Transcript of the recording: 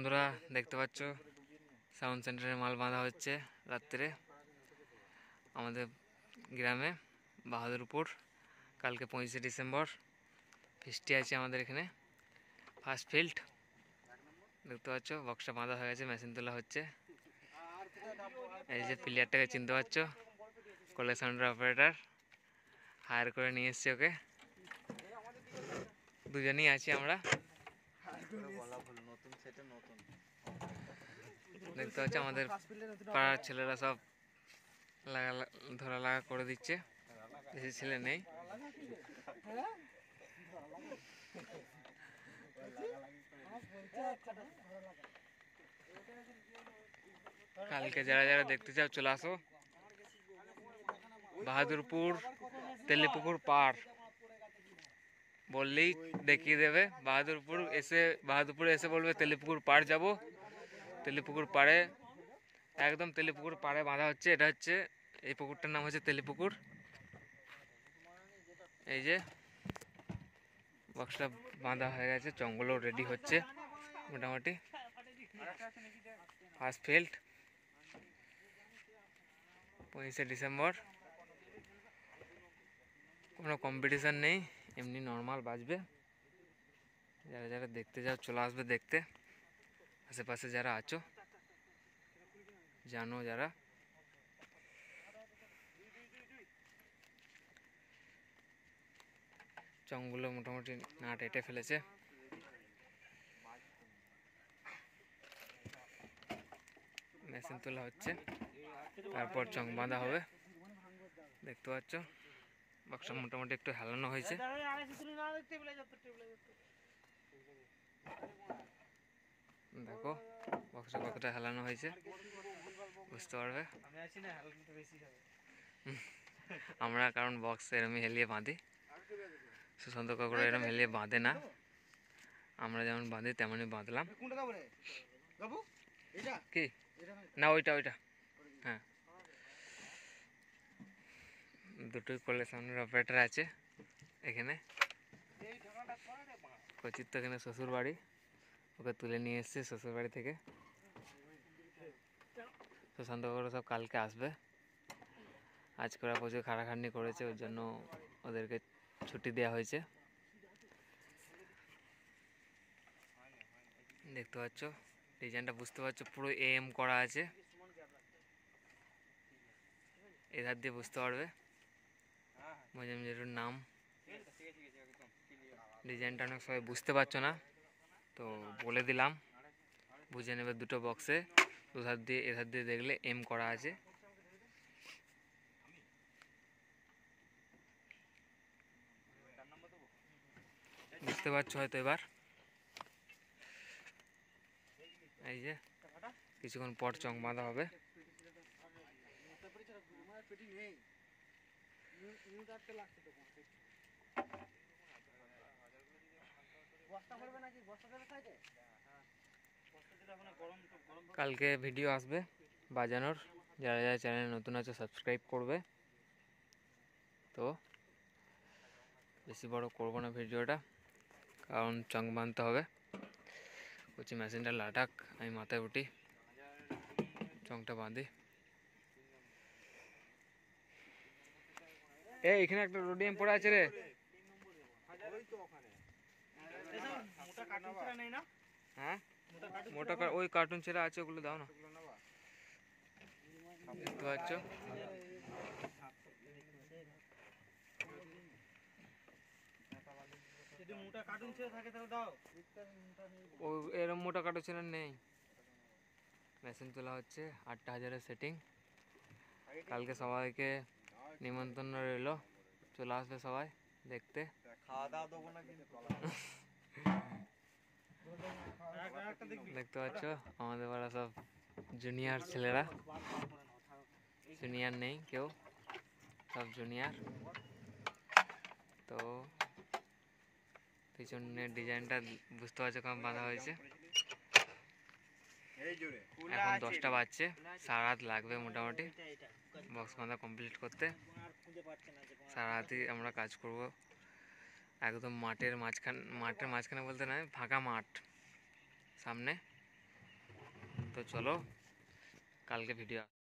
বন্ধুরা দেখতে পাচ্ছ সাউন্ড সেন্টারে মাল বাঁধা হচ্ছে রাত্রে আমাদের গ্রামে বাহাদুরপুর। কালকে 25শে ডিসেম্বর ফিস্টি আছে আমাদের এখানে ফার্স্ট ফিল্ড। দেখতে পাচ্ছ বক্সটা বাঁধা হয়ে গেছে, মেশিন তোলা হচ্ছে। এই যে প্লেয়ারটাকে চিনতে পারছো, কলেকশনের অপারেটর হায়ার করে নিয়ে এসছি ওকে। দুজনেই আছি আমরা। দেখতে পাচ্ছ আমাদের পাড়ার ছেলেরা সব ধরা লাগা করে দিচ্ছে, বেশি ছেলে নেই। কালকে যারা যারা দেখতে চাও চলে আসো, বাহাদুরপুর তেলিপুকুর পাড় বললেই দেখিয়ে দেবে। বাহাদুরপুরে এসে বলবে তেলিপুকুর পাড় যাব। তেলিপুকুর পাড়ে একদম তেলিপুকুর পাড়ে বাঁধা হচ্ছে। এটা হচ্ছে এই পুকুরটার নাম হচ্ছে তেলিপুকুর। এই যে বক্সটা বাঁধা হয়ে গেছে, জঙ্গলও রেডি হচ্ছে মোটামুটি। ফার্স্ট ফিল্ড 25শে ডিসেম্বর। কোনো কম্পিটিশান নেই, এমনি নর্মাল বাজবে। যারা যারা দেখতে যাও চলে আসবে দেখতে। আশেপাশে যারা আছো জানো, যারা চংগুলো মোটামুটি নাট এঁটে ফেলেছে। মেশিন তোলা হচ্ছে, তারপর চং বাঁধা হবে। দেখতে পাচ্ছ বক্সটা মোটামুটি একটু হেলানো হয়েছে। দেখো বক্সটা কতটা হেলানো হয়েছে, বুঝতে পারবে। আমরা কারণ বক্স এরমই হেলিয়ে বাঁধি, সুশান্ত কাকুরা এরম হেলিয়ে বাঁধে না। আমরা যেমন বাঁধি তেমনই বাঁধলাম। কি না ওইটা হ্যাঁ, দুটোই কলেকশনের অপারেটর আছে এখানে। কচির তো এখানে শ্বশুর বাড়ি, ওকে তুলে নিয়ে এসছে শ্বশুর বাড়ি থেকে। সুশান্ত কাকুরা সব কালকে আসবে। আজকে ওরা প্রচুর খাটাখাটনি করেছে, ওর জন্য ওদেরকে ছুটি দেওয়া হয়েছে। দেখতে পাচ্ছ ডিজাইনটা, বুঝতে পারছো পুরো এম করা আছে। এধার দিয়ে বুঝতে পারবে মজুমদারের নাম। ডিজাইনটা অনেক সবাই বুঝতে পারছো না, তো বলে দিলাম বুঝে নেবে। দুটো বক্সে দুধার দিয়ে এধার দিয়ে দেখলে এম করা আছে। বুঝতে পারছো হয়তো এবার। এই যে কিছুক্ষণ পর চং বাঁধা হবে। কালকে ভিডিও আসবে বাজানোর, যারা যারা চ্যানেলে নতুন আছে সাবস্ক্রাইব করবে। তো বেশি বড় করবো না ভিডিওটা, কারণ চং বাঁধতে হবে। বলছি মেশিনটা লাটাক, আমি মাথায় উঠি, চংটা বাঁধি। এখানে একটা রোডিয়াম পড়ে আছে রে। হ্যাঁ মোটা ওই কার্টুন ছেড়া আছে, ওগুলো দাও না। দেখতে পাচ্ছ এরম মোটা কার্টুন ছেড়া নেই। মেশিন তোলা হচ্ছে 8,000-এর সেটিং। কালকে সবাইকে নিমন্ত্রণ রইল, চলে আসবে সবাই দেখতে। দেখতে পাচ্ছ আমাদের পাড়া সব জুনিয়র ছেলেরা, সিনিয়র নেই কেউ, সব জুনিয়র। তো পিছনের ডিজাইনটা বুঝতে পারছো কেমন বাঁধা হয়েছে। এখন 10টা বাজছে, সারা রাত লাগবে মোটামুটি বক্স বাঁধা কমপ্লিট করতে। সারা রাতই আমরা কাজ করব। একদম মাঠের মাঝখানে বলতে নয়, ফাঁকা মাঠ সামনে, তো চলো কালকে ভিডিও